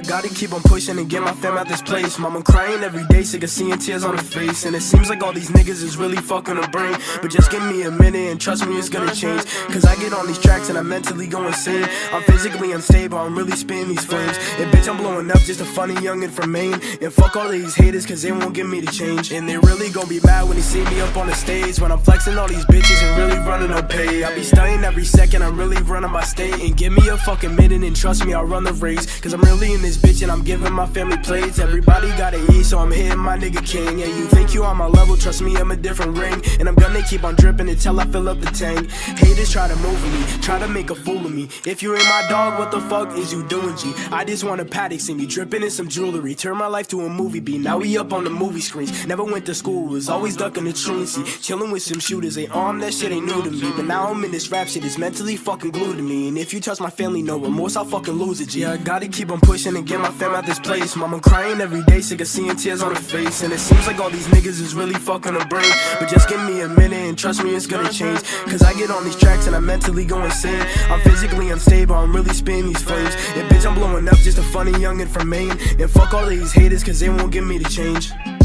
gotta keep on pushing and get my fam out this place. Mama crying every day, sick of seeing tears on her face. And it seems like all these niggas is really fucking her brain. But just give me a minute and trust me it's gonna change. Cause I get on these tracks and I mentally go insane. I'm physically unstable, I'm really spitting these flames. And bitch, I'm blowing up, just a funny youngin' from Maine. And fuck all these haters cause they won't get me to change. And they really gon' be mad when they see me up on the stage, when I'm flexing all these bitches and really running up pay. I be studying every second, I'm really running my state. And give me a fucking minute and trust me, I'll run the race. Cause I'm really in this bitch and I'm giving my family plates. Everybody gotta eat, so I'm hitting my nigga king. Yeah, you think you on my level, trust me, I'm a different ring. And I'm gonna keep on dripping until I fill up the tank. Haters try to move me, try to make a fool of me. If you ain't my dog, what the fuck is you doing, G? I just want a paddock, see me dripping in some jewelry. Turn my life to a movie beat, now we up on the movie screens. Never went to school, was always ducking the truancy. Chilling with some shooters, they armed, that shit ain't new to me. But now I'm in this rap shit, it's mentally fucking glued to me. And if you touch my family, no remorse, I'll fucking lose it, G. Yeah, I gotta keep on pushing and get my fam out this place. Mama crying every day, sick of seeing tears on her face. And it seems like all these niggas is really fucking her brain. But just give me a minute and trust me it's gonna change. Cause I get on these tracks and I mentally go insane. I'm physically unstable, I'm really spitting these flames. And bitch, I'm blowing up, just a funny youngin' from Maine. And fuck all these haters cause they won't get me to change.